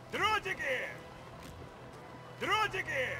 Дротики! Дротики!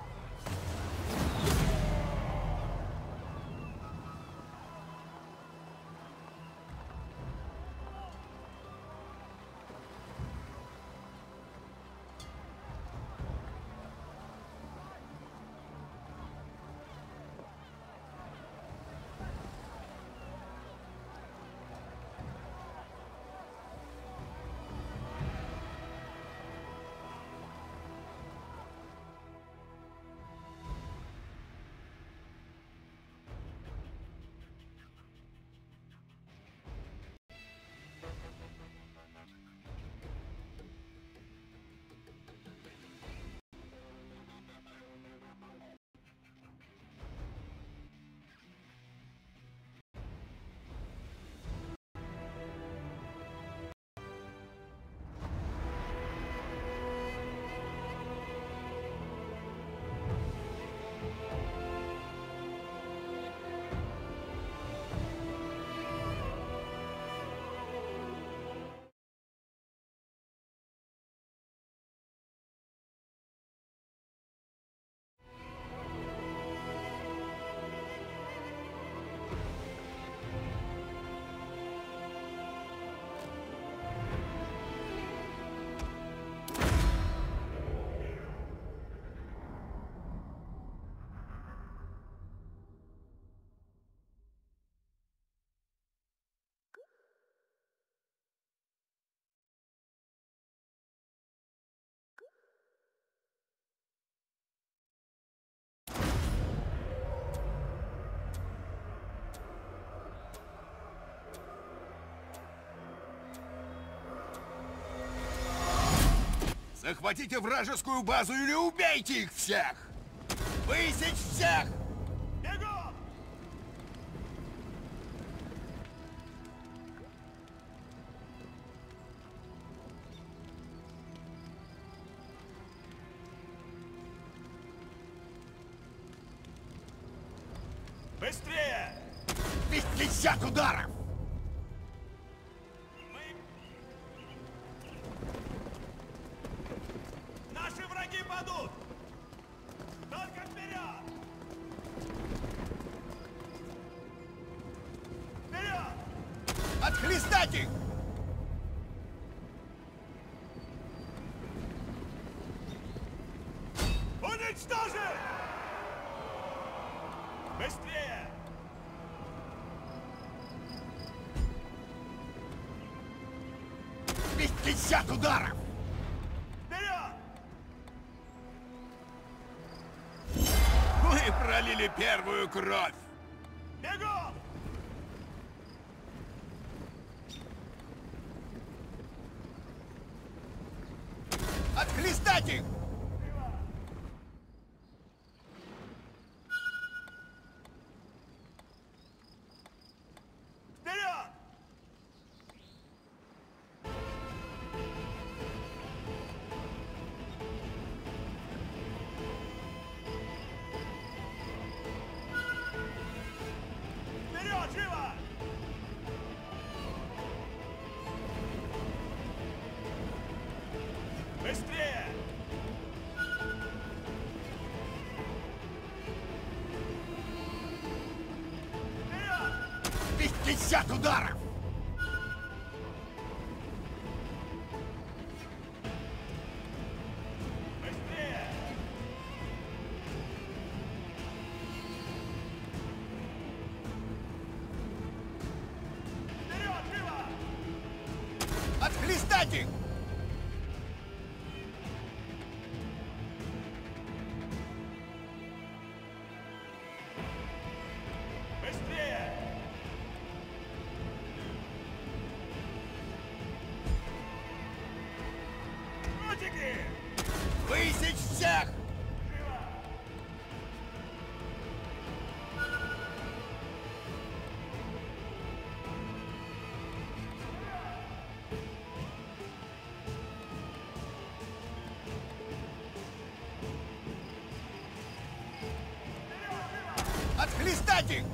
Захватите вражескую базу или убейте их всех! Высечь всех! Бегом! Быстрее! 50 ударов! Наши враги падут! Только вперед! Вперед! Отхлестать их! Уничтожить! Быстрее! Ведь 50 ударов! Вперед! Мы пролили первую кровь! Бегом! Отхлестать их! Вперед! Вперед, живо! Быстрее! Вперед! 50 ударов! Быстрее! Вперед, живо! Отхлестать их! Быстрее! Дротики! Высечь всех! Отхлестать их!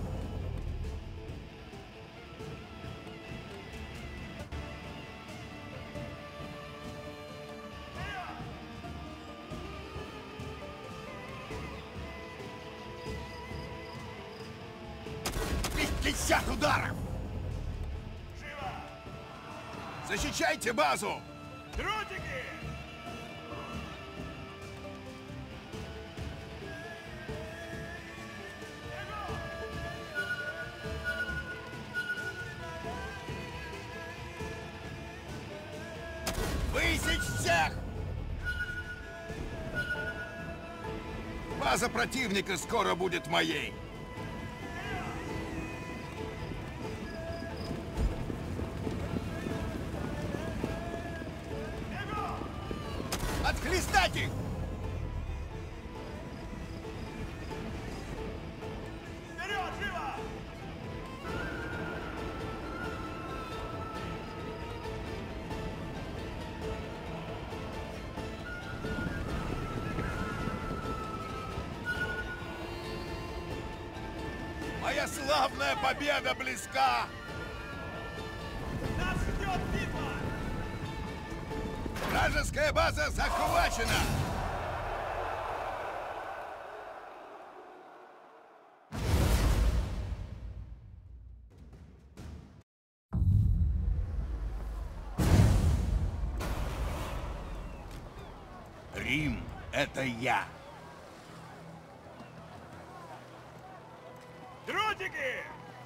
50 ударов! Живо! Защищайте базу! Дротики! Высечь всех! База противника скоро будет моей. Отхлестать их! Вперед, живо! Моя славная победа близка! Нас ждет битва! Вражеская база захвачена! Рим — это я. Дротики!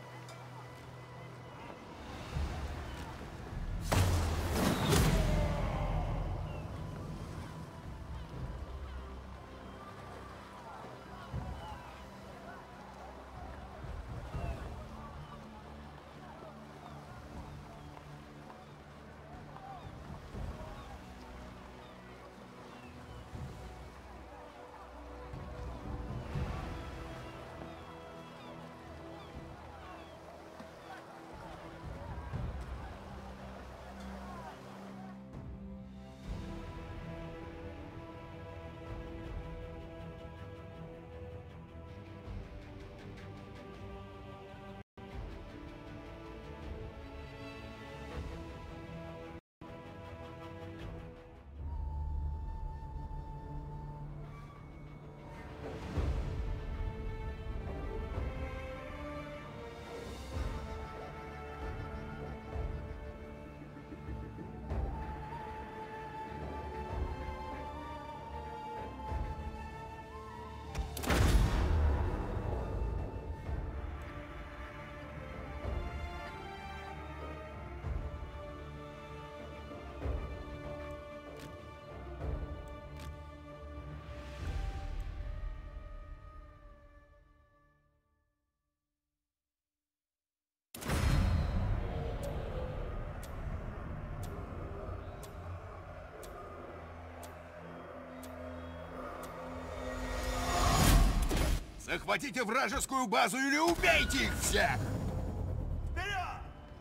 Захватите вражескую базу или убейте их всех! Вперед!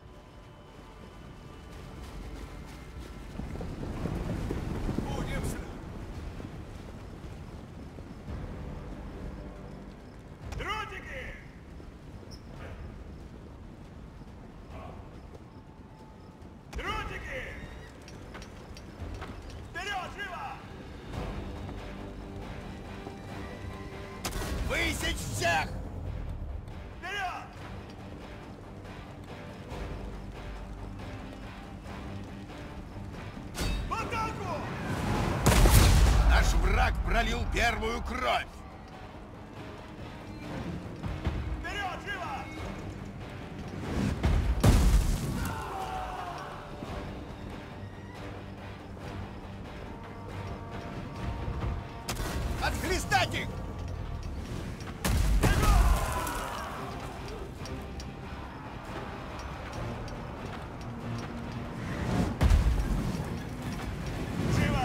Будем Дротики! Дротики! Вперед, живо! высечь всех! Вперед! В атаку! Наш враг пролил первую кровь! Вперед, живо! Отхлестать их! Живо!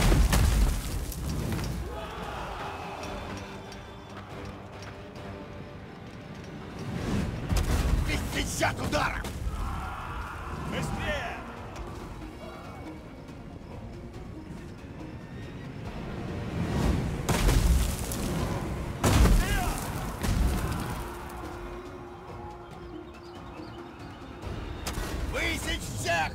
50 ударов! Быстрее! Вперед! Высечь всех!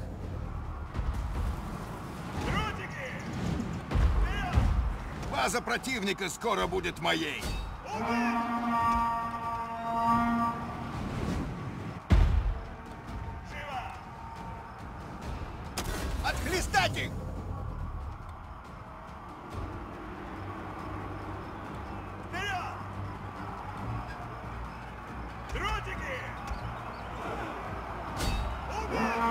Дротики! Вперед! База противника скоро будет моей! Удар! Отхлестать их! Вперед! Дротики! Убить!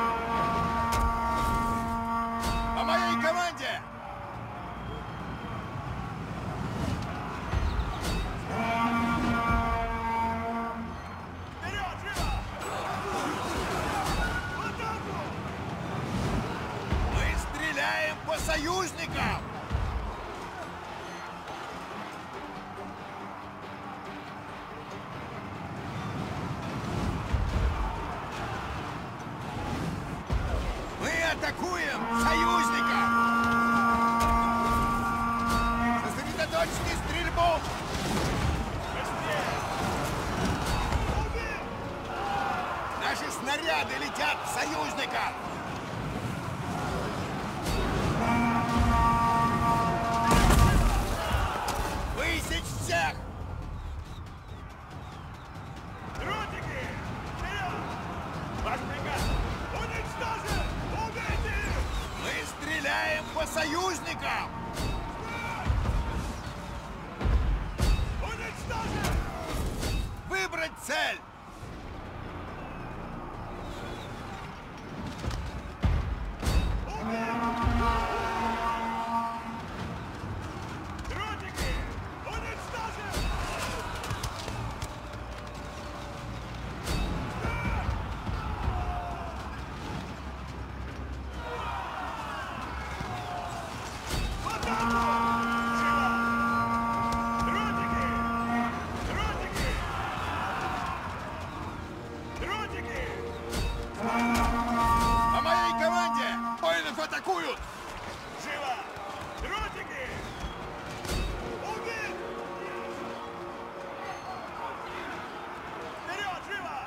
По моей команде! Вперед, живо! В атаку! Мы стреляем по союзникам! Мы атакуем союзника! Сосредоточьте стрельбу! Быстрее! Убить! Наши снаряды летят в союзника! Высечь всех! Дротики! Вперед! Ваш приказ! Уничтожить! Убейте их! Мы стреляем по союзникам! Уничтожить! Выбрать цель! Дротики! Уничтожить! В атаку! Живо! Дротики! Дротики! Дротики! По моей команде! Воинов атакуют! Живо! Дротики! Убить! Вперед, живо!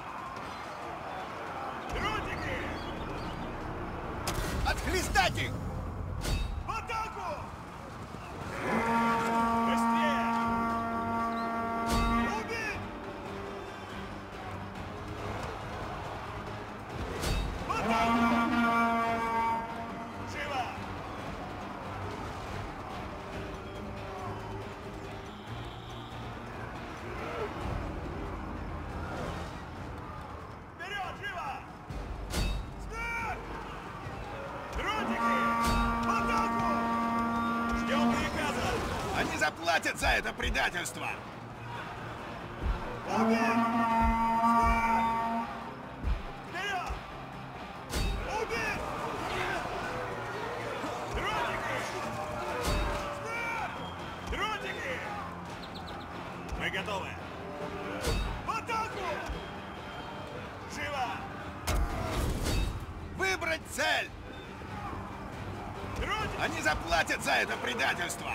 Дротики! Отхлестать их! В атаку! Быстрее! Убить! В атаку! Живо! Вперед, живо! Смерть! Дротики! В атаку! Ждем приказа! Они заплатят за это предательство! Убить! Смерть! Вперед! Убить! Дротики! Смерть! Дротики! Мы готовы! В атаку! Живо! Выбрать цель! Дротики! Они заплатят за это предательство!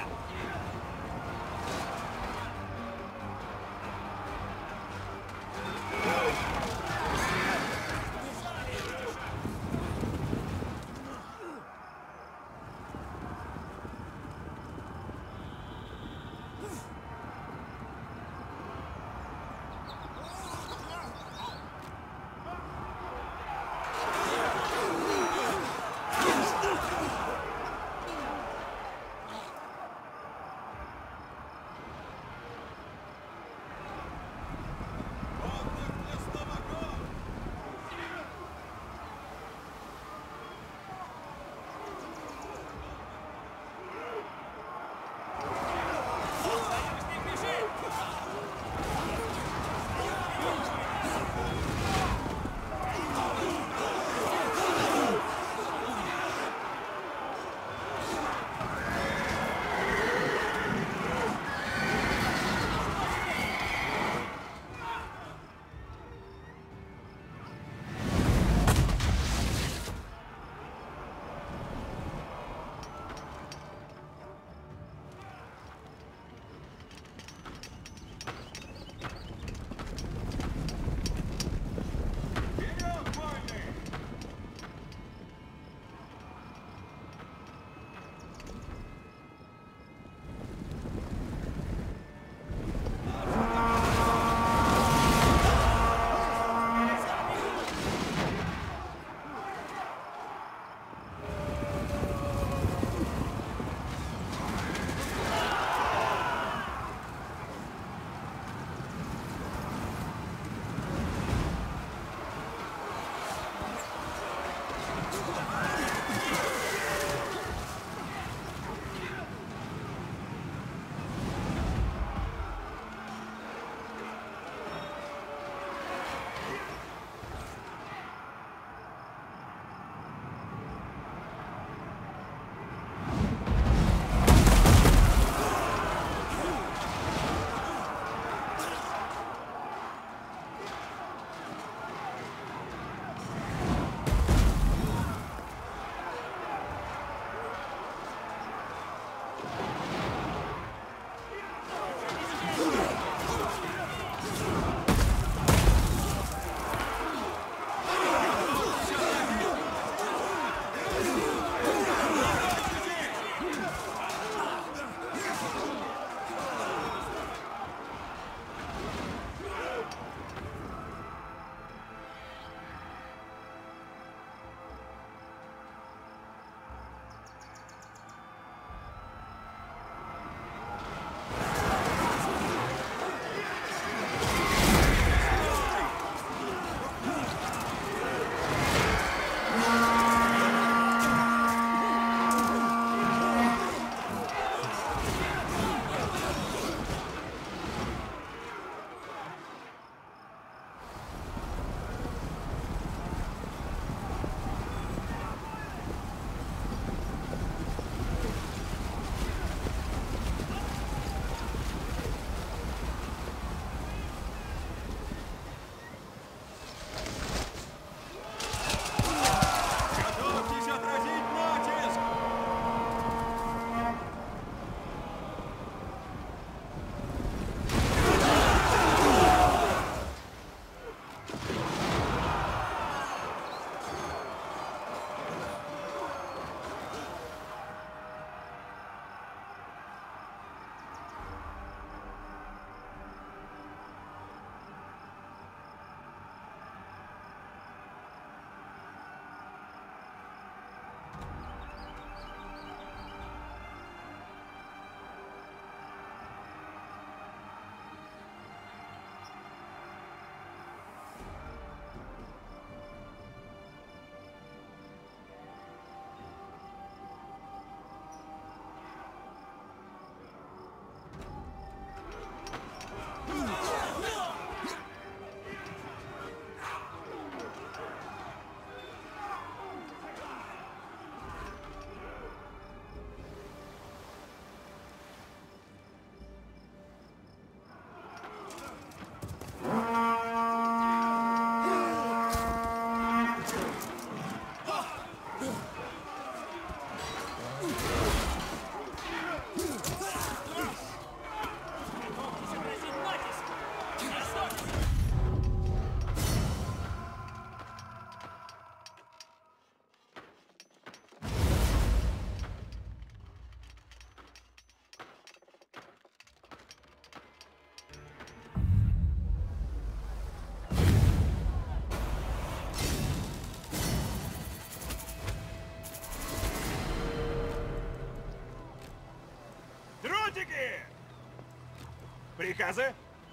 Приказы?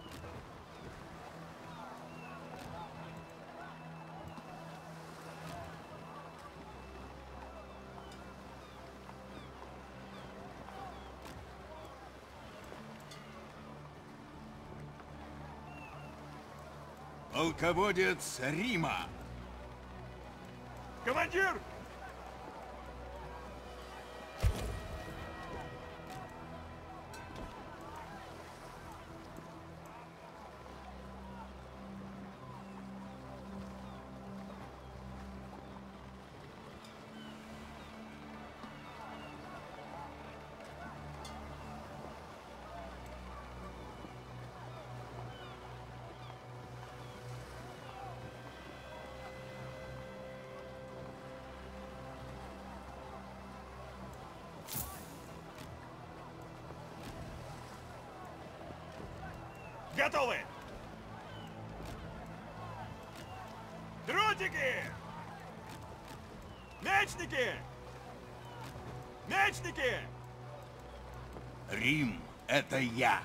Полководец Рима. Командир! Готовы! Дротики! Мечники! Мечники! Рим — это я.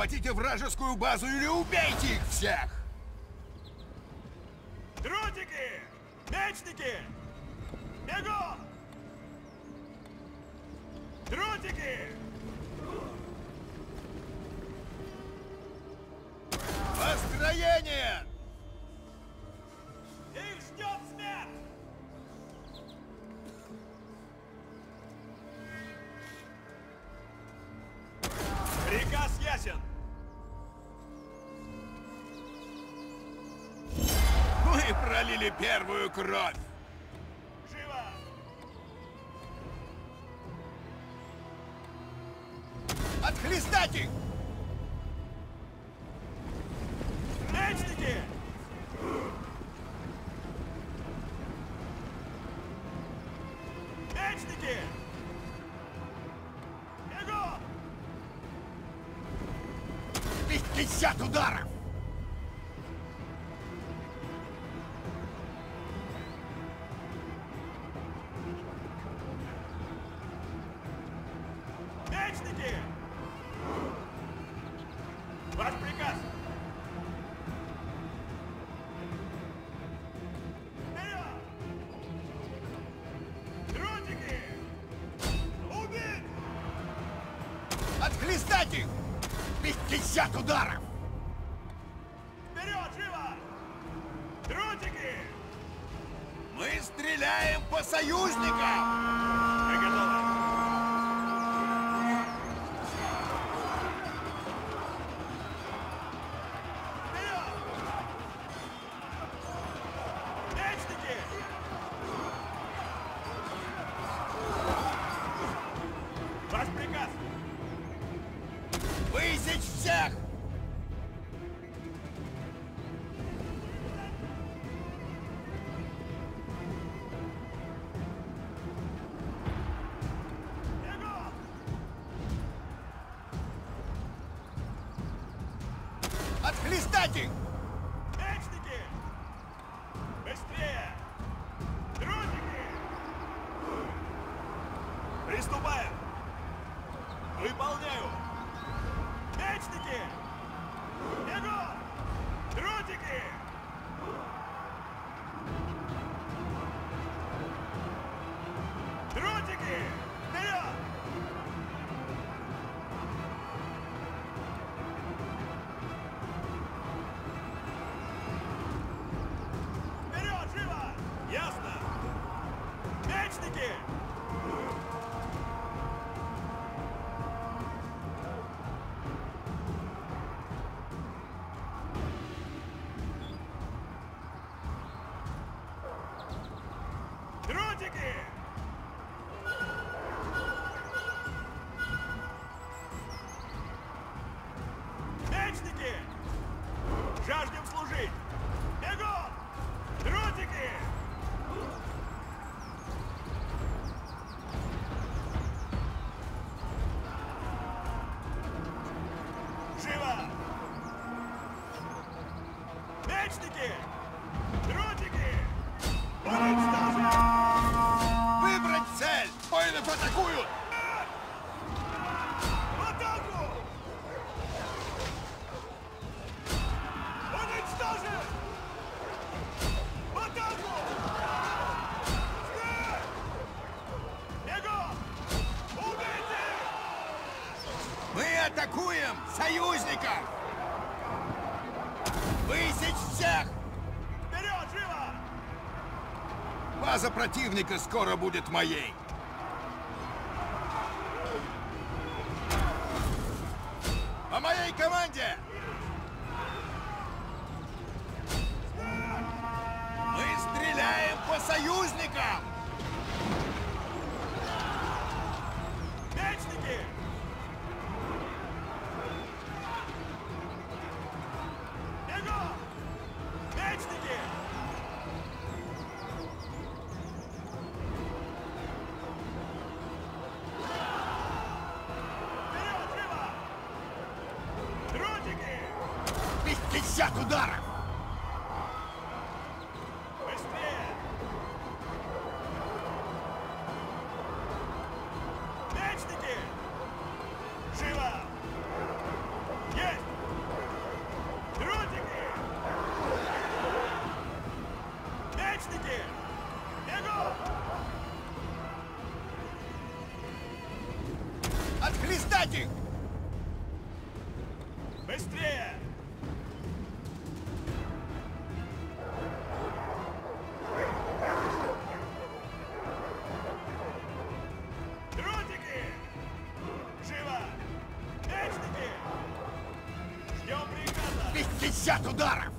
Захватите вражескую базу или убейте их всех! Дротики! Мечники! Бегом! Дротики! Построение! Их ждет смерть! Приказ ясен! Мы пролили первую кровь! Живо! Отхлестать их! Мечники! Мечники! Бегом! 50 ударов! Мечники! Ваш приказ! Вперед! Дротики! Убить! Отхлестать их! 50 ударов! Вперед, живо! Дротики! Мы стреляем по союзникам! Мы готовы! Вперед! Мечники! Ваш приказ! Высечь всех! Бегом! Отхлестать их! Мечники! Быстрее! Дротики! Приступаем! Выполняю! Мечники! Бегом! Дротики! Дротики! Вперед! Вперед, живо! Ясно! Мечники! Дротики! Мечники! Жаждем служить! Бегом! Дротики! Живо! Мечники! Дротики! Уничтожить! Выбрать цель! Воинов атакуют! В атаку! Уничтожить! В атаку! Смерть! Бегом! Убейте! Мы атакуем союзников! Высечь всех! Вперед, живо! База противника скоро будет моей! По моей команде! Мы стреляем по союзникам! Мечники! Бегом! Мечники! Вперед, живо! Дротики! 50 ударов! Быстрее! Мечники! Живо! Есть! 50 ударов!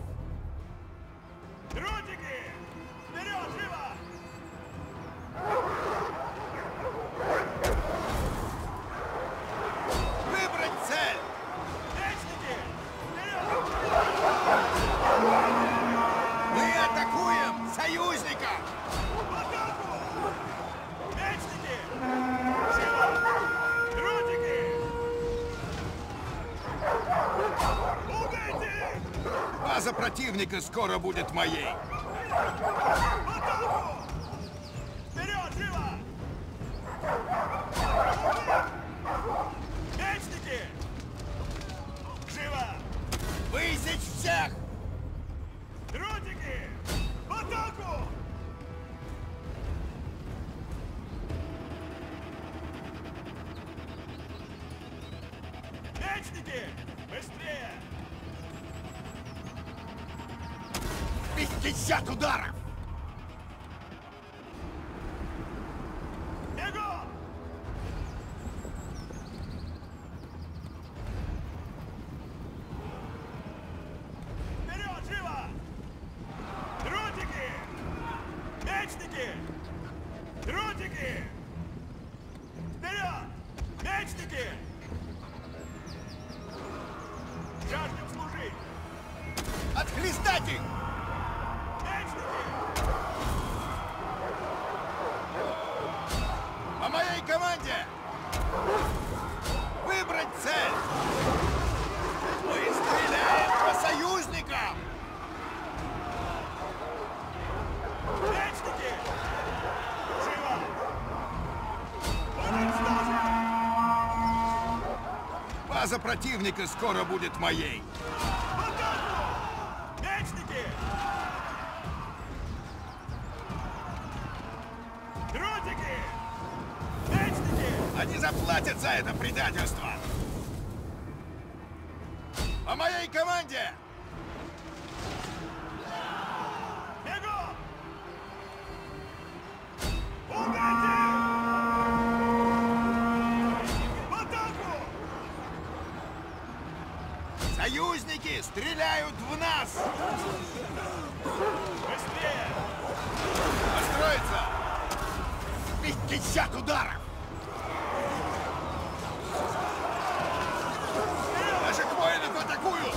Дротики! Вперед, живо! Выбрать цель! Мечники! Вперед! Мы атакуем союзника! В атаку! Мечники! Живо! Дротики! Пугайте их! База противника скоро будет моей! В атаку! Вперед, живо! Мечники! Живо! Высечь всех! Дротики! В атаку! Мечники! Быстрее! 50 ударов! Бегом! Вперед, живо! Дротики! Мечники! Дротики! Вперед! Мечники! Жаждем служить! Отхлестать их! Мечники! По моей команде! Выбрать цель! Мы стреляем по союзникам! Мечники! Живо! Уничтожить! База противника скоро будет моей! В атаку! Мечники! Дротики! Мечники! Они заплатят за это предательство! По моей команде! Бегом! Пугайте! В атаку! Союзники стреляют в нас! Быстрее! Построиться! 50 ударов! Наших воинов атакуют!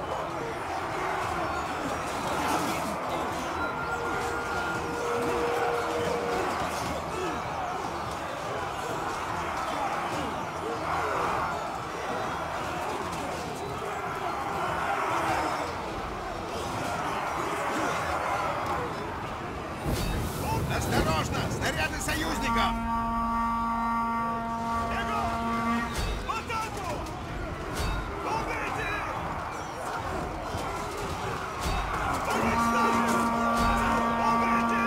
Осторожно! Снаряды союзников! Бегом! В атаку! Пугайте! Уничтожить! Пугайте!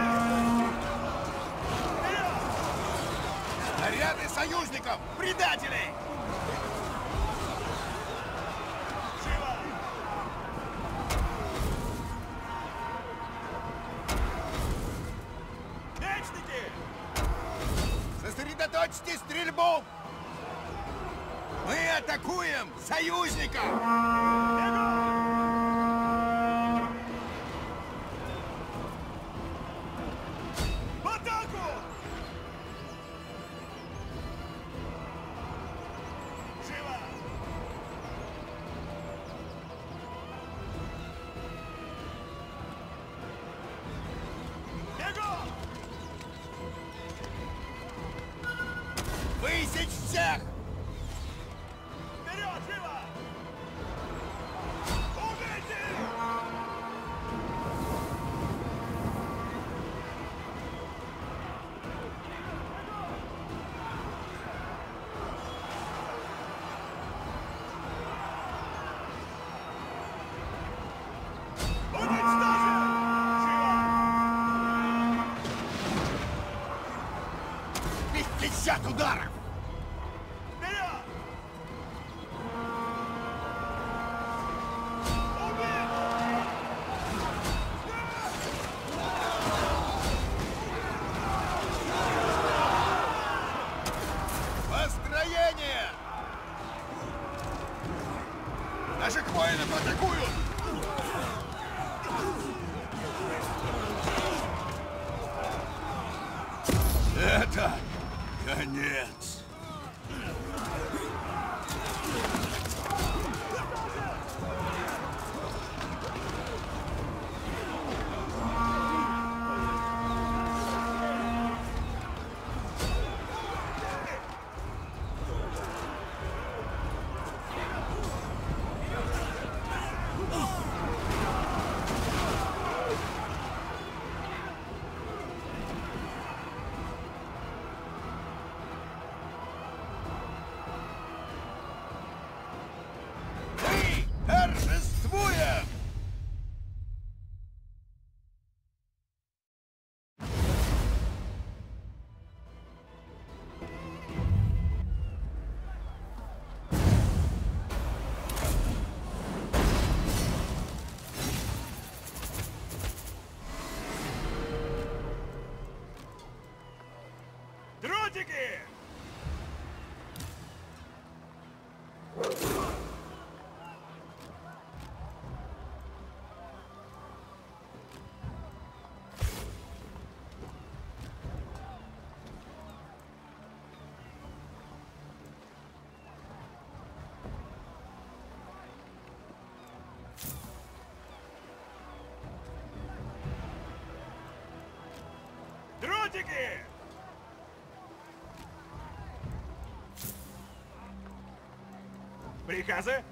Вперед! Снаряды союзников! Предателей! Живо! Мечники! Сосредоточьте стрельбу! Мы атакуем союзников! Бегом! В атаку! Живо! Бегом! Высечь всех! Вперед, живо! Пугайте! Уничтожить! Живо! 50 ударов! Вперед! Убить! Построение! Наших воинов атакуют! Это конец. Торжествуем! Дротики! Дротики! Приказы?